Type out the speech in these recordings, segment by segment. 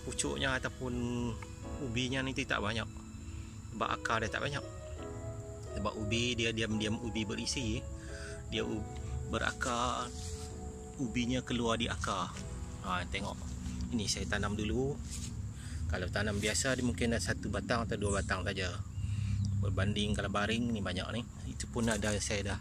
pucuknya ataupun ubinya nanti tak banyak, sebab akar dia tak banyak. Sebab ubi dia diam-diam ubi berisi, dia berakar, ubinya keluar di akar. Tengok, ini saya tanam dulu. Kalau tanam biasa dia mungkin ada 1 batang atau 2 batang saja, berbanding kalau baring ni banyak ni. Itu pun ada saya dah.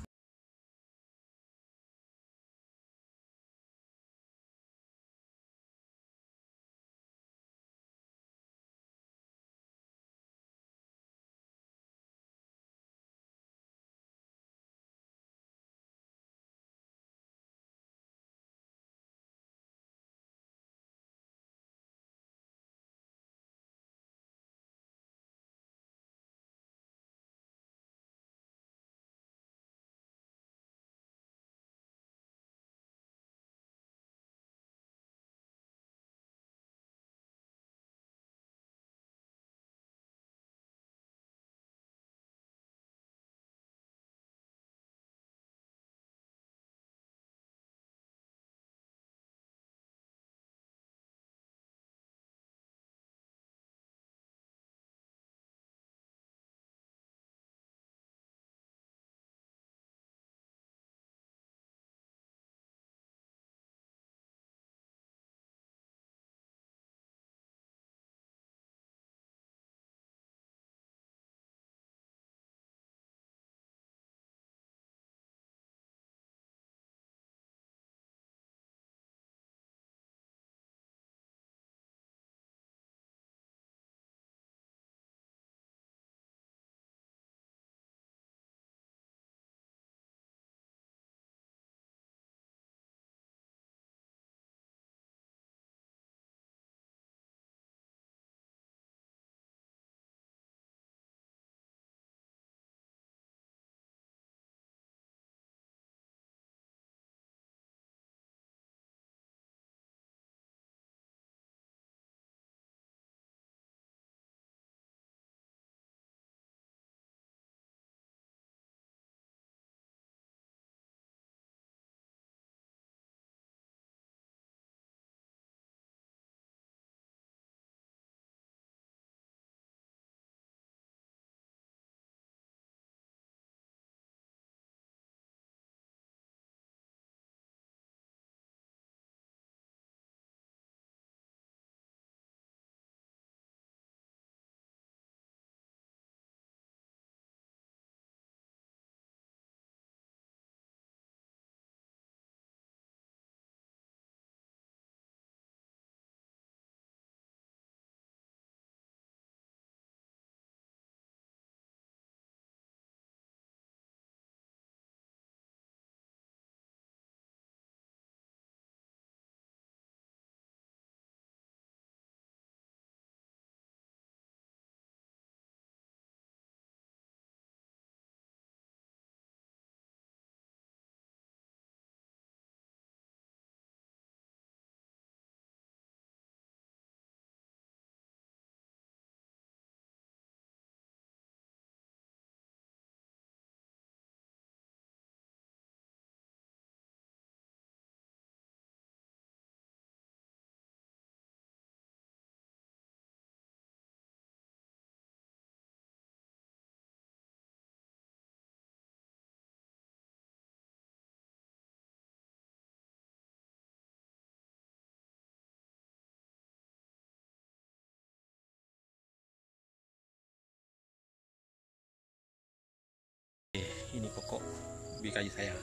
Ini pokok ubi kayu saya,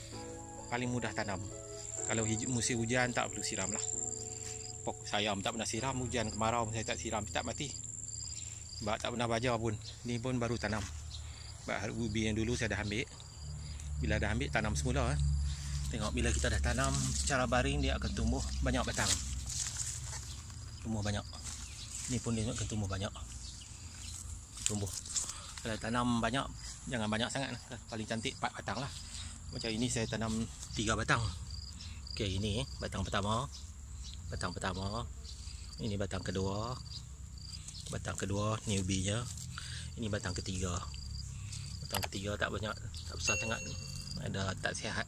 paling mudah tanam. Kalau musim hujan tak perlu siram lah. Pokok saya tak pernah siram, hujan kemarau saya tak siram, tak mati. Sebab tak pernah baja pun. Ni pun baru tanam. Sebab ubi yang dulu saya dah ambil. Bila dah ambil, tanam semula. Tengok bila kita dah tanam secara baring, dia akan tumbuh banyak batang. Tumbuh banyak. Ni pun dia akan tumbuh banyak. Tumbuh. Kalau tanam banyak, jangan banyak sangat. Paling cantik 4 batang lah. Macam ini saya tanam 3 batang. Okey, ini batang pertama. Batang pertama. Ini batang kedua. Batang kedua, ni ubinya. Ini batang ketiga. Batang ketiga tak banyak, tak besar sangat. Ada tak sihat.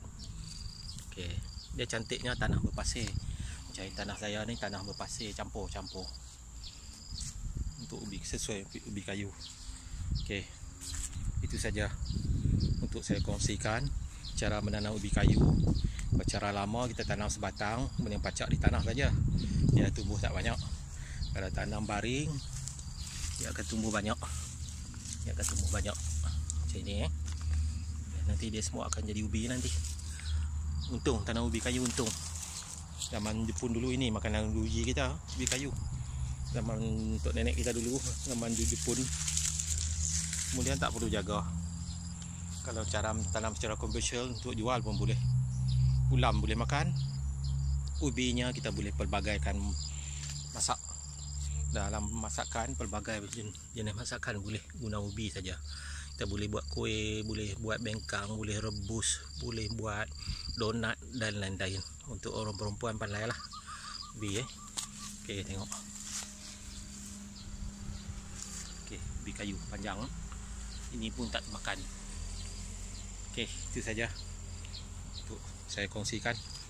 Okey, dia cantiknya tanah berpasir. Macam tanah saya ni tanah berpasir campur-campur. untuk ubi sesuai ubi kayu. Okey, itu saja untuk saya kongsikan cara menanam ubi kayu. Cara lama kita tanam sebatang, kemudian pacak di tanah saja, dia tumbuh tak banyak. Kalau tanam baring, dia akan tumbuh banyak. Macam ini nanti dia semua akan jadi ubi nanti. Untung tanam ubi kayu, untung. Zaman Jepun dulu ini makanan uji kita, ubi kayu. Zaman untuk nenek kita dulu, zaman di Jepun. Kemudian tak perlu jaga. Kalau cara tanam secara komersial untuk jual pun boleh. Ulam boleh makan. Ubinya kita boleh pelbagaikan masak. Dalam masakan, pelbagai jenis masakan boleh guna ubi saja. Kita boleh buat kuih, boleh buat bengkang, boleh rebus, boleh buat donat dan lain-lain. Untuk orang perempuan pandai lah ubi. Okey, tengok. Okey, ubi kayu panjang. Ini pun tak makan. Okey, itu saja untuk saya kongsikan.